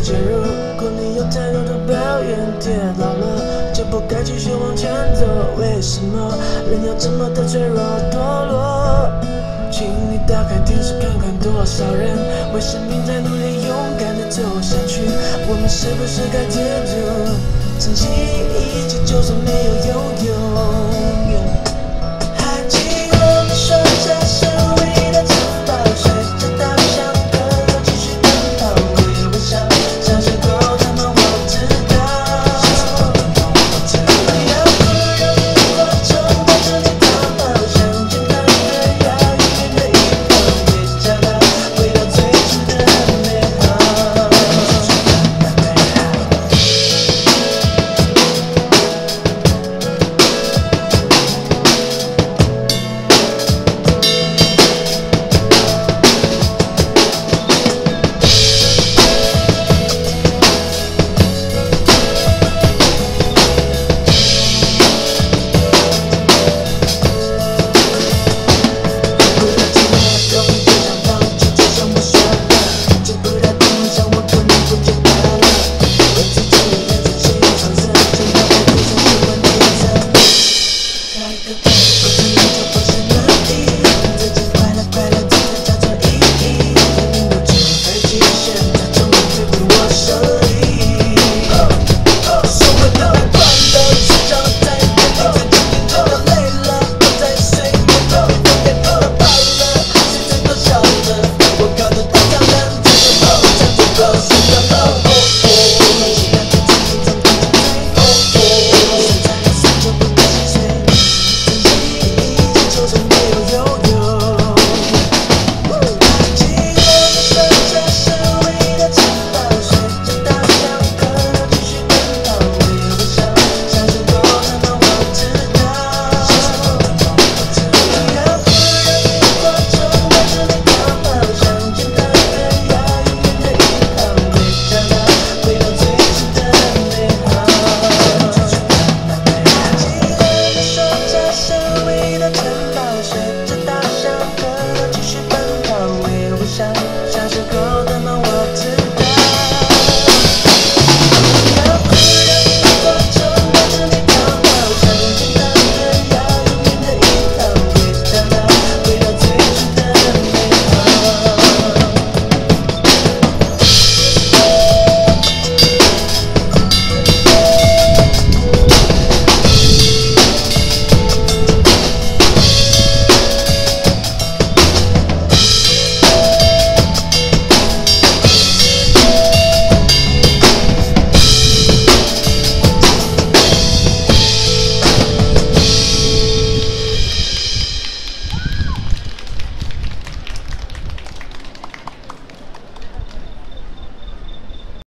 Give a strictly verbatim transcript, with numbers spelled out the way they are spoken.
介入。可你有太多的抱怨，跌倒了就不该继续往前走。为什么人要这么的脆弱堕落？请你打开电视看看，多少人为生命在努力，勇敢的走下去。我们是不是该记住，曾经一切就算没有拥有？